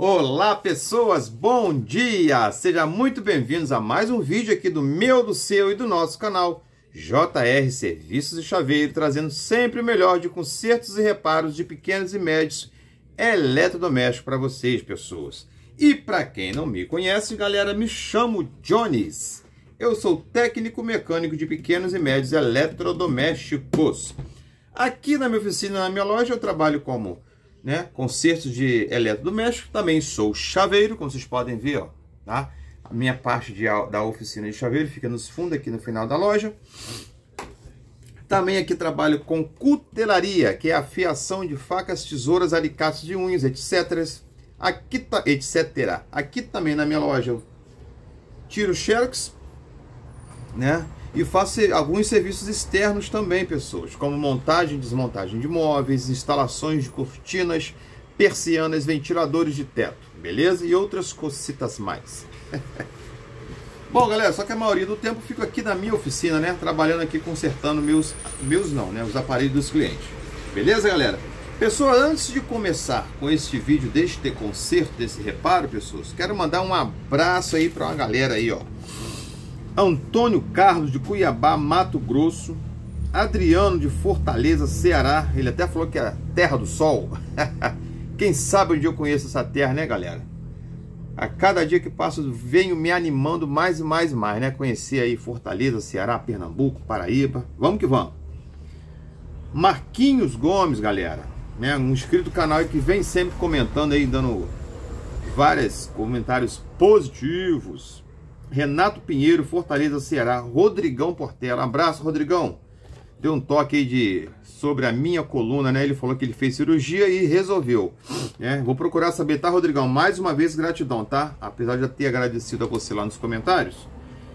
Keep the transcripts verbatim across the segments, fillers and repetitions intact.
Olá pessoas, bom dia! Sejam muito bem-vindos a mais um vídeo aqui do meu, do seu e do nosso canal J R Serviços e Chaveiro, trazendo sempre o melhor de consertos e reparos de pequenos e médios eletrodomésticos para vocês, pessoas. E para quem não me conhece, galera, me chamo Jones. Eu sou técnico mecânico de pequenos e médios eletrodomésticos. Aqui na minha oficina, na minha loja, eu trabalho como né, consertos de eletrodoméstico. Também sou chaveiro, como vocês podem ver, ó, tá? A minha parte de, da oficina de chaveiro fica nos fundos aqui no final da loja. Também aqui trabalho com cutelaria, que é a fiação de facas, tesouras, alicates de unhas, etcétera. Aqui tá, etcétera. Aqui também na minha loja eu tiro xerox, né? E faço alguns serviços externos também, pessoas, como montagem e desmontagem de móveis, instalações de cortinas, persianas, ventiladores de teto, beleza? E outras cositas mais. Bom, galera, só que a maioria do tempo eu fico aqui na minha oficina, né? Trabalhando aqui, consertando meus, meus não, né? Os aparelhos dos clientes. Beleza, galera? Pessoal, antes de começar com este vídeo deste conserto, desse reparo, pessoas, quero mandar um abraço aí para uma galera aí, ó. Antônio Carlos de Cuiabá, Mato Grosso. Adriano de Fortaleza, Ceará. Ele até falou que é a terra do sol. Quem sabe onde eu conheço essa terra, né, galera? A cada dia que passo venho me animando mais e mais e mais, né? Conhecer aí Fortaleza, Ceará, Pernambuco, Paraíba. Vamos que vamos. Marquinhos Gomes, galera, né? Um inscrito do canal que vem sempre comentando aí, dando vários comentários positivos. Renato Pinheiro, Fortaleza, Ceará. Rodrigão Portela, abraço, Rodrigão. Deu um toque aí de, sobre a minha coluna, né? Ele falou que ele fez cirurgia e resolveu, né? Vou procurar saber, tá, Rodrigão? Mais uma vez, gratidão, tá? Apesar de eu ter agradecido a você lá nos comentários.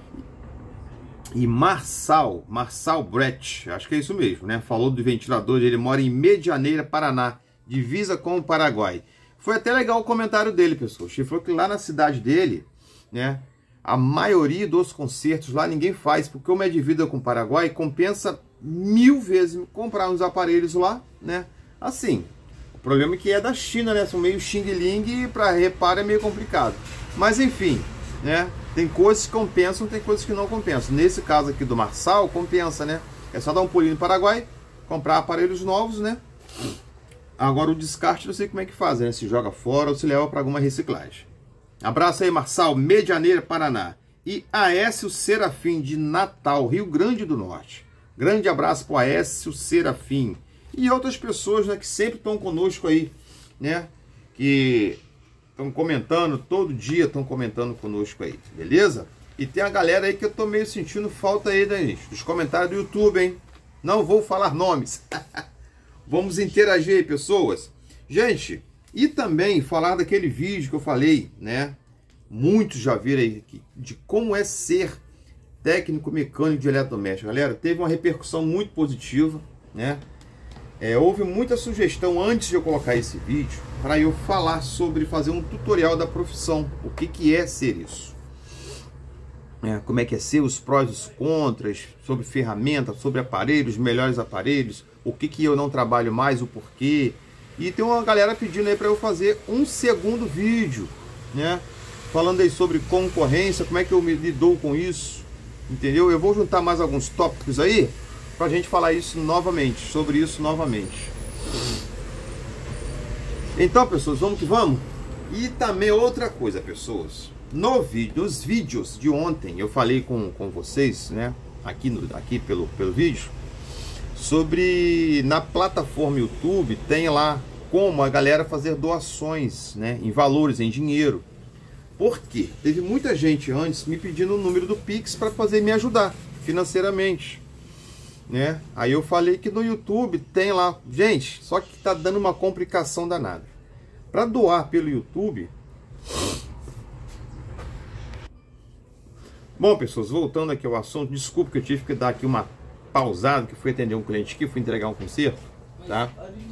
E Marçal, Marçal Brett, acho que é isso mesmo, né? Falou do ventilador, ele mora em Medianeira, Paraná, divisa com o Paraguai. Foi até legal o comentário dele, pessoal. Ele falou que lá na cidade dele, né? A maioria dos concertos lá ninguém faz, porque como é dívida com o Paraguai, compensa mil vezes comprar uns aparelhos lá, né? Assim, o problema é que é da China, né? São meio xing-ling e para reparo é meio complicado. Mas enfim, né? Tem coisas que compensam, tem coisas que não compensam. Nesse caso aqui do Marçal, compensa, né? É só dar um pulinho no Paraguai, comprar aparelhos novos, né? Agora o descarte, não sei como é que faz, né? Se joga fora ou se leva para alguma reciclagem. Abraço aí, Marçal, Medianeira, Paraná. E Aécio Serafim, de Natal, Rio Grande do Norte. Grande abraço para o Aécio Serafim. E outras pessoas, né, que sempre estão conosco aí, né? Que estão comentando, todo dia estão comentando conosco aí, beleza? E tem a galera aí que eu tô meio sentindo falta aí, né, gente? Dos comentários do YouTube, hein? Não vou falar nomes. Vamos interagir aí, pessoas. Gente... E também falar daquele vídeo que eu falei, né? Muitos já viram aí de como é ser técnico mecânico de eletrodoméstico. Galera, teve uma repercussão muito positiva, né? É, houve muita sugestão antes de eu colocar esse vídeo para eu falar sobre fazer um tutorial da profissão. O que, que é ser isso? É, como é que é ser, os prós e os contras, sobre ferramentas, sobre aparelhos, melhores aparelhos, o que, que eu não trabalho mais, o porquê. E tem uma galera pedindo aí para eu fazer um segundo vídeo, né? Falando aí sobre concorrência, como é que eu me lido com isso, entendeu? Eu vou juntar mais alguns tópicos aí pra gente falar isso novamente, sobre isso novamente. Então, pessoas, vamos que vamos? E também outra coisa, pessoas. No vídeo, nos vídeos de ontem, eu falei com, com vocês, né? Aqui, no, aqui pelo, pelo vídeo. Sobre, na plataforma YouTube, tem lá como a galera fazer doações, né, em valores, em dinheiro. Por quê? Teve muita gente antes me pedindo o número do Pix para fazer me ajudar financeiramente, né? Aí eu falei que no YouTube tem lá, gente, só que tá dando uma complicação danada. Para doar pelo YouTube. Bom, pessoas, voltando aqui ao assunto, desculpa que eu tive que dar aqui uma pausado, que fui atender um cliente aqui, fui entregar um conserto, tá?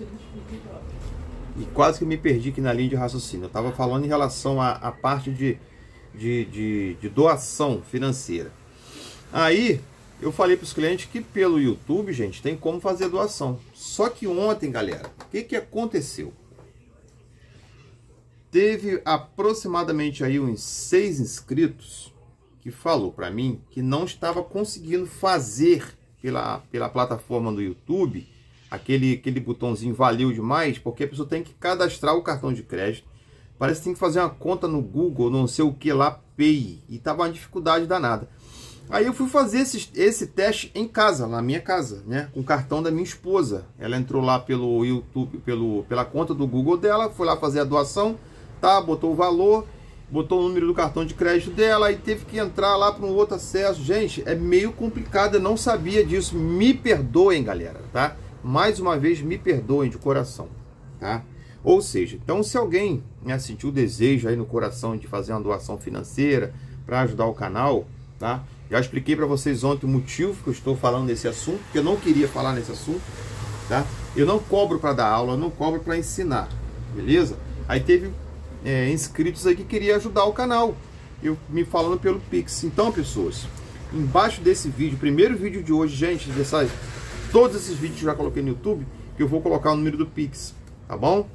E quase que me perdi aqui na linha de raciocínio. Eu estava falando em relação à, à parte de, de, de, de doação financeira. Aí, eu falei para os clientes que pelo YouTube, gente, tem como fazer doação. Só que ontem, galera, o que, que aconteceu? teve aproximadamente aí uns seis inscritos que falou para mim que não estava conseguindo fazer pela, pela plataforma do YouTube aquele, aquele botãozinho valeu demais, porque a pessoa tem que cadastrar o cartão de crédito. Parece que tem que fazer uma conta no Google, não sei o que lá, Pay, e tava uma dificuldade danada. Aí eu fui fazer esse, esse teste em casa, na minha casa, né, com o cartão da minha esposa. Ela entrou lá pelo YouTube, pelo, pela conta do Google dela, foi lá fazer a doação, tá, botou o valor, botou o número do cartão de crédito dela, e teve que entrar lá para um outro acesso. Gente, é meio complicado, eu não sabia disso. Me perdoem, galera, tá? Mais uma vez, me perdoem de coração, tá? Ou seja, então se alguém, né, sentiu o desejo aí no coração de fazer uma doação financeira para ajudar o canal, tá? Já expliquei para vocês ontem o motivo que eu estou falando desse assunto, porque eu não queria falar nesse assunto, tá? Eu não cobro para dar aula, eu não cobro para ensinar, beleza? Aí teve é, inscritos aí que queria ajudar o canal, eu me falando pelo Pix. Então, pessoas, embaixo desse vídeo, primeiro vídeo de hoje, gente, dessas, todos esses vídeos que eu já coloquei no YouTube, que eu vou colocar o número do Pix, tá bom?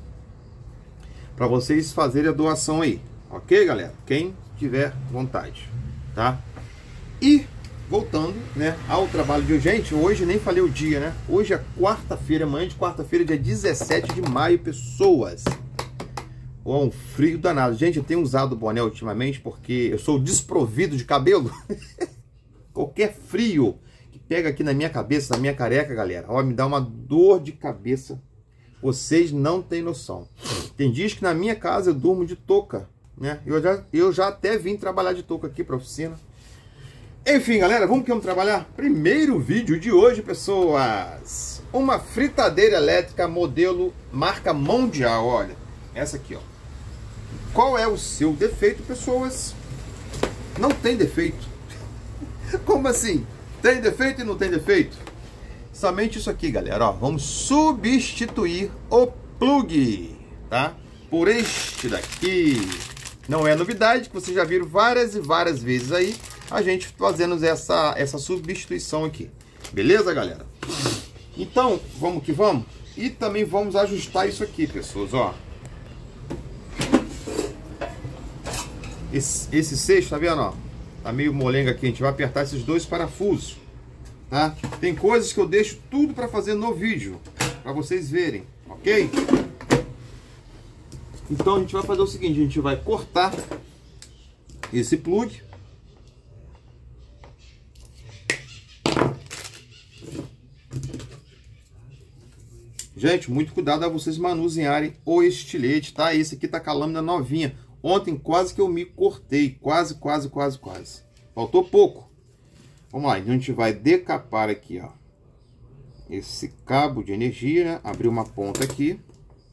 Para vocês fazerem a doação aí, ok, galera? Quem tiver vontade, tá? E voltando, né, ao trabalho de hoje, gente, hoje nem falei o dia, né? Hoje é quarta-feira, amanhã de quarta-feira, dia dezessete de maio, pessoas. Ó, um frio danado. Gente, eu tenho usado boné ultimamente porque eu sou desprovido de cabelo. Qualquer frio que pega aqui na minha cabeça, na minha careca, galera, ó, me dá uma dor de cabeça. Vocês não têm noção. Tem dias que na minha casa eu durmo de touca, né? Eu já, eu já até vim trabalhar de touca aqui para oficina. Enfim, galera, vamos que vamos trabalhar? Primeiro vídeo de hoje, pessoas. Uma fritadeira elétrica modelo marca mundial, olha. Essa aqui, ó. Qual é o seu defeito, pessoas? Não tem defeito. Como assim? Tem defeito e não tem defeito? Somente isso aqui, galera, ó. Vamos substituir o plug, tá? Por este daqui. Não é novidade, que vocês já viram várias e várias vezes aí a gente fazendo essa, essa substituição aqui. Beleza, galera? Então, vamos que vamos. E também vamos ajustar isso aqui, pessoas, ó. Esse, esse seixo, tá vendo, ó? Tá meio molenga aqui, a gente vai apertar esses dois parafusos, tá? Tem coisas que eu deixo tudo para fazer no vídeo, para vocês verem, ok? Então a gente vai fazer o seguinte, a gente vai cortar esse plug. Gente, muito cuidado a vocês manusearem o estilete, tá? Esse aqui tá com a lâmina novinha. Ontem quase que eu me cortei, quase, quase, quase, quase. Faltou pouco. Vamos lá, então a gente vai decapar aqui, ó, esse cabo de energia, né? Abrir uma ponta aqui.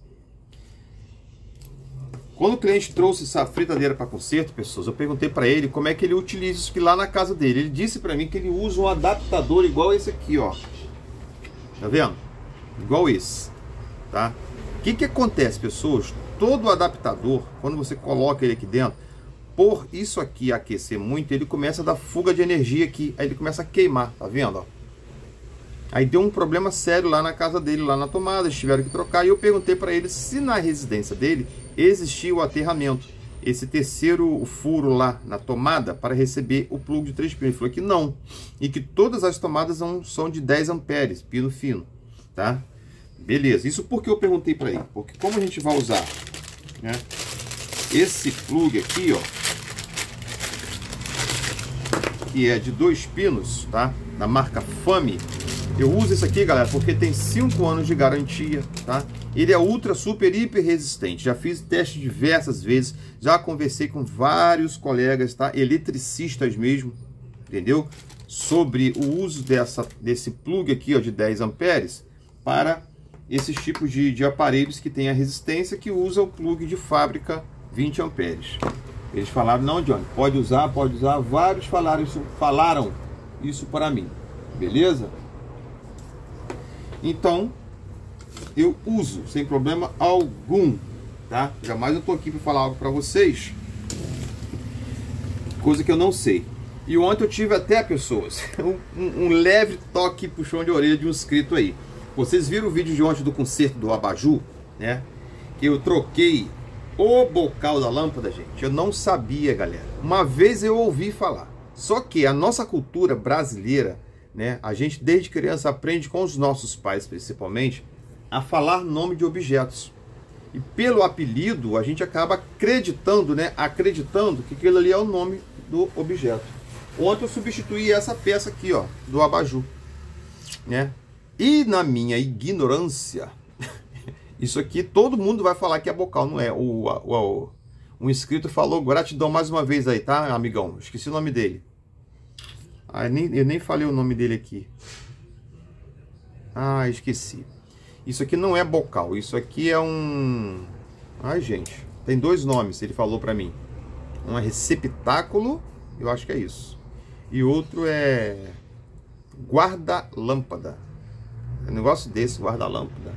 Quando o cliente trouxe essa fritadeira para conserto, pessoas, eu perguntei para ele como é que ele utiliza isso aqui lá na casa dele. Ele disse para mim que ele usa um adaptador igual esse aqui, ó. Tá vendo? Igual esse, tá? O que que acontece, pessoas? Todo adaptador, quando você coloca ele aqui dentro, por isso aqui aquecer muito, ele começa a dar fuga de energia aqui, aí ele começa a queimar, tá vendo, ó? Aí deu um problema sério lá na casa dele, lá na tomada, eles tiveram que trocar, e eu perguntei para ele se na residência dele existia o aterramento, esse terceiro furo lá na tomada para receber o plug de três pinos. Ele falou que não, e que todas as tomadas são de dez amperes, pino fino, tá? Beleza, isso porque eu perguntei para ele, porque como a gente vai usar, né, esse plug aqui, ó, que é de dois pinos, tá? Da marca Fami. Eu uso esse aqui, galera, porque tem cinco anos de garantia, tá? Ele é ultra, super, hiper resistente. Já fiz teste diversas vezes, já conversei com vários colegas, tá? Eletricistas mesmo, entendeu? Sobre o uso dessa, desse plug aqui, ó, de dez amperes para esses tipos de, de aparelhos que tem a resistência, que usa o plug de fábrica vinte amperes. Eles falaram, não, Johnny, pode usar, pode usar. Vários falaram isso, falaram isso para mim, beleza? Então, eu uso sem problema algum, tá? Jamais eu tô aqui para falar algo para vocês, coisa que eu não sei. E ontem eu tive até, pessoas, um, um leve toque, puxão de orelha de um inscrito aí. Vocês viram o vídeo de ontem do conserto do abajur, né? Que eu troquei O bocal da lâmpada, gente, eu não sabia, galera. Uma vez eu ouvi falar. Só que a nossa cultura brasileira, né, a gente desde criança aprende com os nossos pais, principalmente, a falar nome de objetos. E pelo apelido, a gente acaba acreditando, né, acreditando que aquilo ali é o nome do objeto. Ontem eu substituí essa peça aqui, ó, do abajur, né? E na minha ignorância, isso aqui todo mundo vai falar que é bocal, não é? O, o, o, um inscrito falou, gratidão mais uma vez aí, tá, amigão? Esqueci o nome dele. Ah, nem, eu nem falei o nome dele aqui. Ah, esqueci. Isso aqui não é bocal, isso aqui é um... Ai, gente, tem dois nomes, ele falou pra mim. Um é receptáculo, eu acho que é isso. E outro é guarda-lâmpada. É um negócio desse, guarda-lâmpada.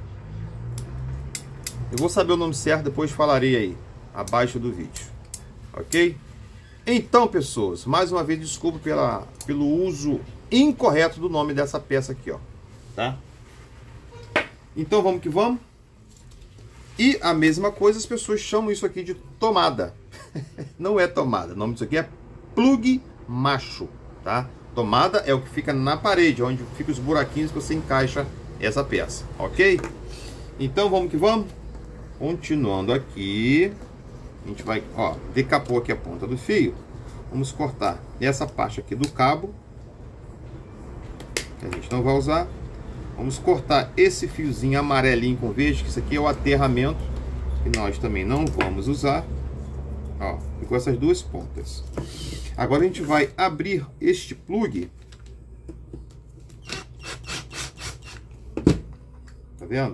Eu vou saber o nome certo, depois falarei aí, abaixo do vídeo. Ok? Então, pessoas, mais uma vez, desculpa pela, pelo uso incorreto do nome dessa peça aqui, ó. Tá? Então, vamos que vamos. E a mesma coisa, as pessoas chamam isso aqui de tomada. Não é tomada, o nome disso aqui é plug macho, tá? Tomada é o que fica na parede, onde ficam os buraquinhos que você encaixa essa peça, ok? Então vamos que vamos. Continuando aqui, a gente vai, ó, decapou aqui a ponta do fio. Vamos cortar essa parte aqui do cabo, que a gente não vai usar. Vamos cortar esse fiozinho amarelinho com verde, que isso aqui é o aterramento, que nós também não vamos usar. Ó, ficou essas duas pontas. Agora a gente vai abrir este plug. Tá vendo?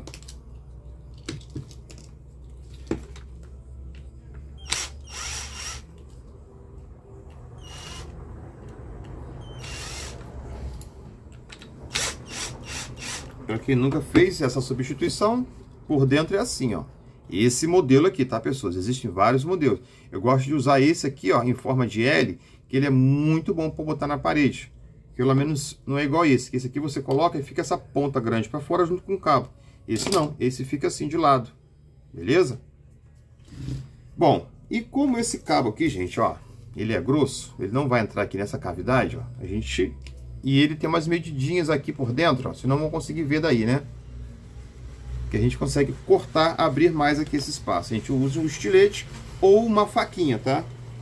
Para quem nunca fez essa substituição, por dentro é assim, ó. Esse modelo aqui, tá, pessoas? Existem vários modelos. Eu gosto de usar esse aqui, ó, em forma de L, que ele é muito bom para botar na parede. Pelo menos não é igual esse. Que esse aqui você coloca e fica essa ponta grande para fora junto com o cabo. Esse não, esse fica assim de lado. Beleza? Bom, e como esse cabo aqui, gente, ó, ele é grosso, ele não vai entrar aqui nessa cavidade, ó. A gente... E ele tem umas medidinhas aqui por dentro, ó, senão não vão conseguir ver daí, né? Que a gente consegue cortar, abrir mais aqui esse espaço. A gente usa um estilete ou uma faquinha, tá?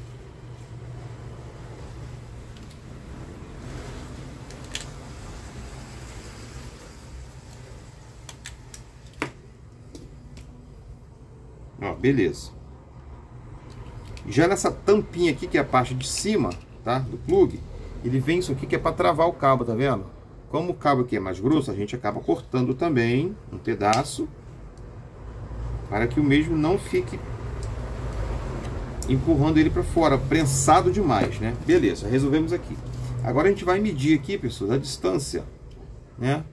Ó, beleza. Já nessa tampinha aqui, que é a parte de cima, tá? Do plug, ele vem isso aqui que é para travar o cabo, tá vendo? Como o cabo aqui é mais grosso, a gente acaba cortando também um pedaço para que o mesmo não fique empurrando ele para fora, prensado demais, né? Beleza, resolvemos aqui. Agora a gente vai medir aqui, pessoal, a distância, né?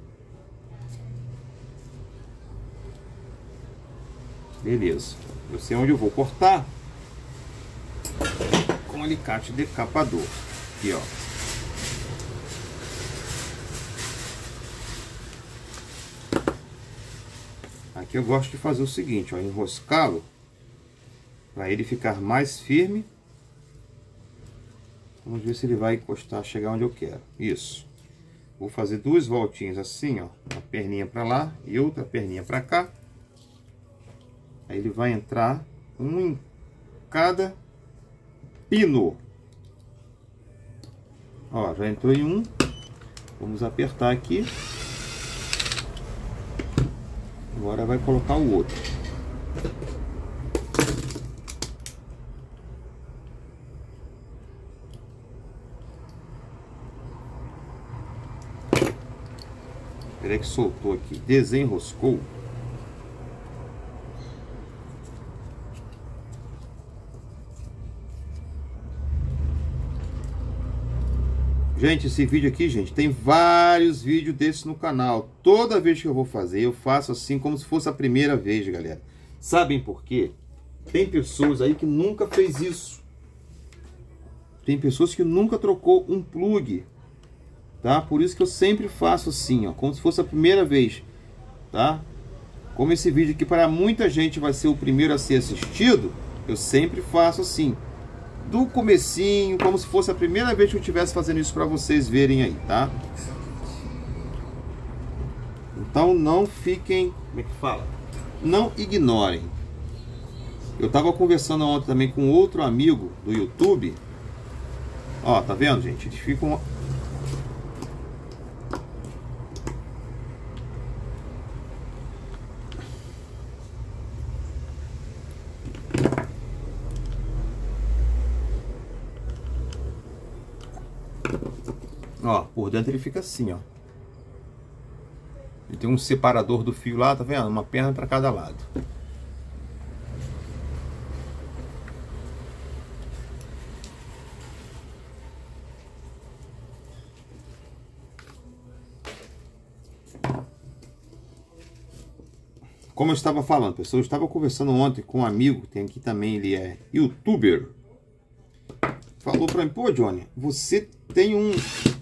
Beleza. Eu sei onde eu vou cortar com alicate decapador. Aqui, ó. Aqui eu gosto de fazer o seguinte, ó, enroscá-lo para ele ficar mais firme. Vamos ver se ele vai encostar, chegar onde eu quero. Isso. Vou fazer duas voltinhas assim, ó, uma perninha para lá e outra perninha para cá. Aí ele vai entrar um em cada pino. Ó, já entrou em um. Vamos apertar aqui. Agora vai colocar o outro. Espera que soltou aqui, desenroscou. Gente, esse vídeo aqui, gente, tem vários vídeos desses no canal. Toda vez que eu vou fazer, eu faço assim como se fosse a primeira vez, galera. Sabem por quê? Tem pessoas aí que nunca fez isso. Tem pessoas que nunca trocou um plug, tá? Por isso que eu sempre faço assim, ó, como se fosse a primeira vez, tá? Como esse vídeo aqui para muita gente vai ser o primeiro a ser assistido, eu sempre faço assim, do comecinho, como se fosse a primeira vez que eu estivesse fazendo isso para vocês verem aí, tá? Então não fiquem, como é que fala? Não ignorem. Eu tava conversando ontem também com outro amigo do YouTube. Ó, tá vendo, gente? Eles ficam... Ó, por dentro ele fica assim, ó. Ele tem um separador do fio lá, tá vendo? Uma perna para cada lado. Como eu estava falando, pessoal, eu estava conversando ontem com um amigo, tem aqui também, ele é youtuber. Falou para mim, pô, Johnny, você tem um...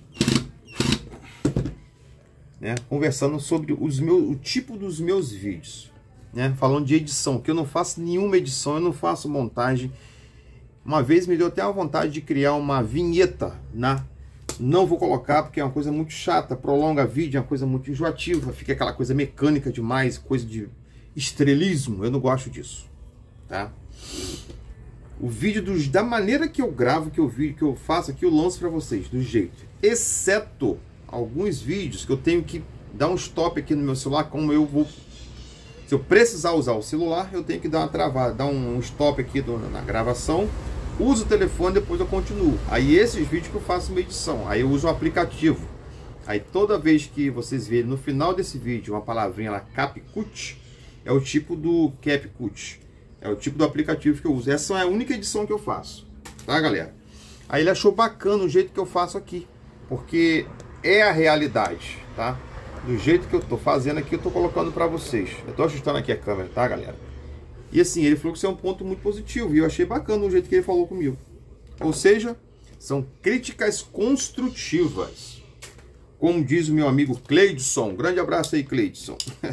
Né, conversando sobre os meus, o tipo dos meus vídeos, né, falando de edição, que eu não faço nenhuma edição, eu não faço montagem. Uma vez me deu até a vontade de criar uma vinheta, né? Não vou colocar porque é uma coisa muito chata, prolonga vídeo, é uma coisa muito enjoativa, fica aquela coisa mecânica demais, coisa de estrelismo, eu não gosto disso, tá? O vídeo dos, da maneira que eu gravo, que eu, vi, que eu faço aqui, eu lanço para vocês, do jeito, exceto alguns vídeos que eu tenho que dar um stop aqui no meu celular, como eu vou... Se eu precisar usar o celular, eu tenho que dar uma travada, dar um stop aqui do, na gravação, uso o telefone, depois eu continuo. Aí esses vídeos que eu faço uma edição, aí eu uso o aplicativo. Aí toda vez que vocês verem no final desse vídeo uma palavrinha lá, CapCut, é o tipo do CapCut, é o tipo do aplicativo que eu uso. Essa é a única edição que eu faço, tá, galera? Aí ele achou bacana o jeito que eu faço aqui, porque... é a realidade, tá? Do jeito que eu tô fazendo aqui, eu tô colocando para vocês. Eu tô ajustando aqui a câmera, tá, galera? E assim, ele falou que isso é um ponto muito positivo. E eu achei bacana o jeito que ele falou comigo. Ou seja, são críticas construtivas. Como diz o meu amigo Cleidson. Grande abraço aí, Cleidson.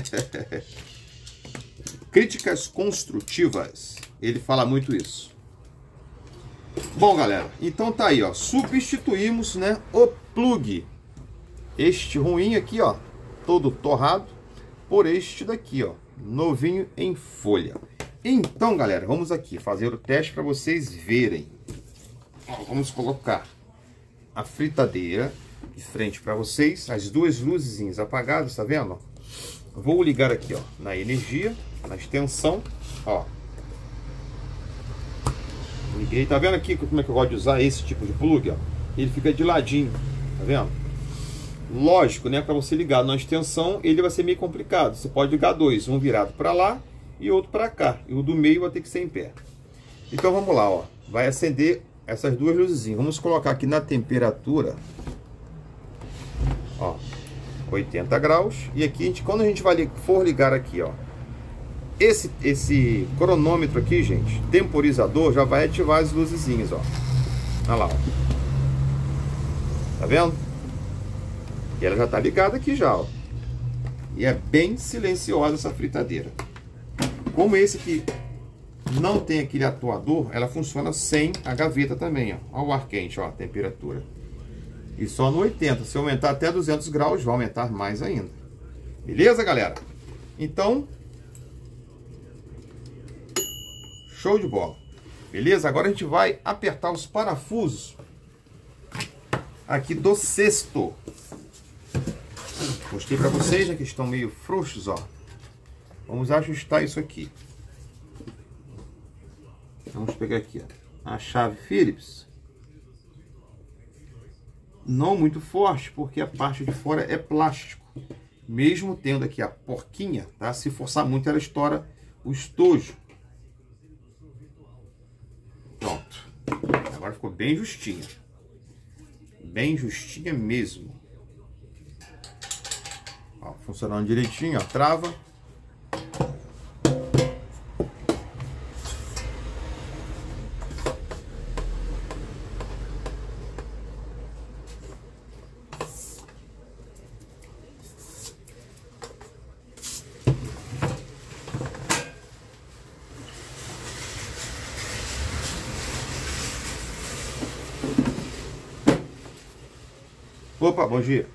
Críticas construtivas. Ele fala muito isso. Bom, galera, então tá aí, ó. Substituímos, né, o plug. Este ruim aqui, ó, todo torrado, por este daqui, ó, novinho em folha. Então, galera, vamos aqui fazer o teste para vocês verem. Ó, vamos colocar a fritadeira de frente para vocês, as duas luzinhas apagadas, tá vendo? Vou ligar aqui, ó, na energia, na extensão, ó. Liguei, tá vendo aqui como é que eu gosto de usar esse tipo de plug, ó? Ele fica de ladinho, tá vendo? Lógico, né, para você ligar na extensão, ele vai ser meio complicado. Você pode ligar dois, um virado para lá e outro para cá. E o do meio vai ter que ser em pé. Então vamos lá, ó. Vai acender essas duas luzinhas. Vamos colocar aqui na temperatura, ó, oitenta graus. E aqui, a gente, quando a gente vai for ligar aqui, ó, esse, esse cronômetro aqui, gente, temporizador, já vai ativar as luzinhas, ó. Olha lá, ó. Tá vendo? E ela já tá ligada aqui já, ó. E é bem silenciosa essa fritadeira. Como esse aqui não tem aquele atuador, ela funciona sem a gaveta também, ó. Olha o ar quente, ó, a temperatura. E só no oitenta. Se aumentar até duzentos graus, vai aumentar mais ainda. Beleza, galera? Então, show de bola. Beleza? Agora a gente vai apertar os parafusos aqui do cesto. Mostrei para vocês, né, que estão meio frouxos, ó. Vamos ajustar isso aqui. Vamos pegar aqui, ó, a chave Phillips. Não muito forte, porque a parte de fora é plástico. Mesmo tendo aqui a porquinha, tá? Se forçar muito, ela estoura o estojo. Pronto. Agora ficou bem justinha. Bem justinha mesmo. Ó, funcionando direitinho, ó. Trava. Opa, bom dia.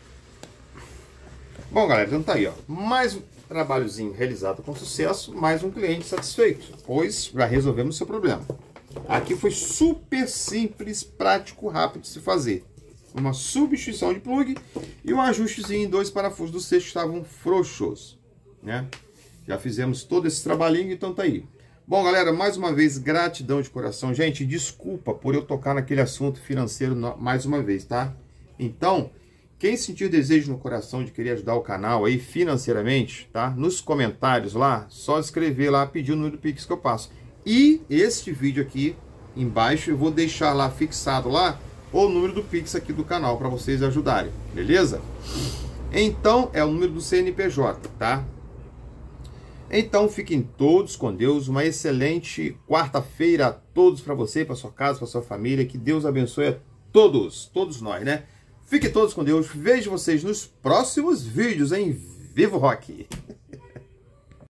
Bom, galera, então tá aí, ó. Mais um trabalhozinho realizado com sucesso, mais um cliente satisfeito, pois já resolvemos o seu problema. Aqui foi super simples, prático, rápido de se fazer. Uma substituição de plug e um ajustezinho em dois parafusos do sexto que estavam frouxos, né? Já fizemos todo esse trabalhinho, então tá aí. Bom, galera, mais uma vez, gratidão de coração. Gente, desculpa por eu tocar naquele assunto financeiro mais uma vez, tá? Então, quem sentir desejo no coração de querer ajudar o canal aí financeiramente, tá? Nos comentários lá, só escrever lá, pedir o número do Pix que eu passo. E este vídeo aqui, embaixo, eu vou deixar lá, fixado lá, o número do Pix aqui do canal, para vocês ajudarem, beleza? Então, é o número do C N P J, tá? Então, fiquem todos com Deus. Uma excelente quarta-feira a todos, para você, para sua casa, para sua família. Que Deus abençoe a todos, todos nós, né? Fiquem todos com Deus. Vejo vocês nos próximos vídeos em Vivo Rock.